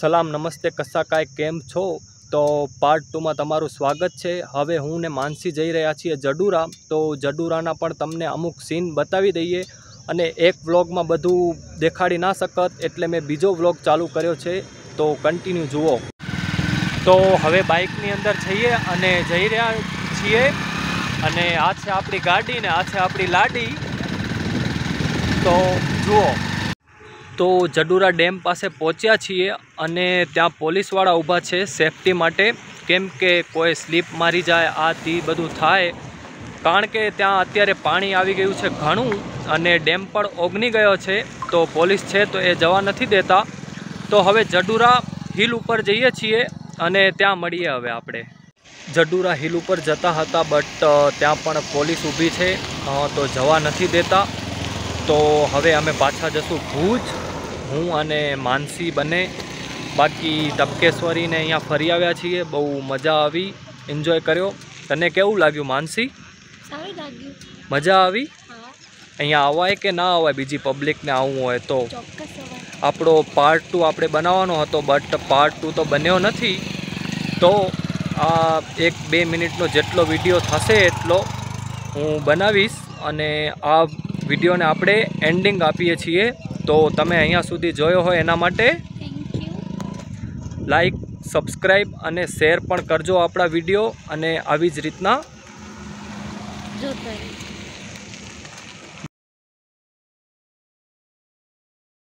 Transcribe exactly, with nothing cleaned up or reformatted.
સલામ નમસ્તે કસા કાય કેમ છો। તો પાર્ટ ટू માં તમારું સ્વાગત છે। હવે હું ને માનસી જઈ રહ્યા છીએ જડુરા। તો જડુરાના પણ તમને અમુક સીન બતાવી દઈએ અને એક વ્લોગમાં બધું દેખાડી ના શકત એટલે મેં બીજો વ્લોગ ચાલુ કર્યો છે, તો કન્ટિન્યુ જુઓ। તો હવે બાઇકની અંદર જઈએ અને જઈ રહ્યા છીએ અને આ છે આપણી ગાડી ને આ છે આપણી લાડી। તો જુઓ, તો જડુરા ડેમ પાસે પહોંચ્યા છીએ અને ત્યાં પોલીસવાળા ઊભા છે સેફટી માટે, કેમ કે કોઈ સ્લીપ મારી જાય આ તે બધું થાય, કારણ કે ત્યાં અત્યારે પાણી આવી ગયું છે ઘણું અને ડેમ પણ ઓગની ગયો છે, તો પોલીસ છે તો એ જવા નથી દેતા। તો હવે જડુરા હિલ ઉપર જઈએ છીએ અને ત્યાં મળીએ। હવે આપણે જડુરા હિલ ઉપર જતા હતા બટ ત્યાં પણ પોલીસ ઊભી છે તો જવા નથી દેતા। તો હવે અમે પાછા જશું ભુજ, હું અને માનસી બને। બાકી ટપકેશ્વરીને અહીંયા ફરી આવ્યા છીએ, બહુ મજા આવી, એન્જોય કર્યો। તને કેવું લાગ્યું માનસી? સારું લાગ્યું, મજા આવી? હા। અહીંયા આવાય કે ના આવાય બીજી પબ્લિકને આવવું હોય તો? ચોક્કસ આવાય। આપણો પાર્ટ ટુ આપણે બનાવવાનો હતો બટ પાર્ટ ટુ તો બન્યો નથી, તો આ એક બે મિનિટનો જેટલો વિડીયો થશે એટલો હું બનાવીશ અને આ વિડીયોને આપણે એન્ડિંગ આપીએ છીએ। તો તમે અહીંયા સુધી જોયો હોય એના માટે થેન્ક યુ। લાઈક, સબસ્ક્રાઈબ અને શેર પણ કરજો આપણા વિડીયો, અને આવી જ રીતના જોતા રહેજો।